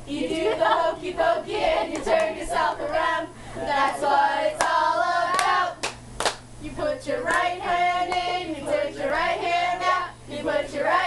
You do the hokey pokey and you turn yourself around. That's what it's all about. You put your right hand in, you put your right hand out, you put your right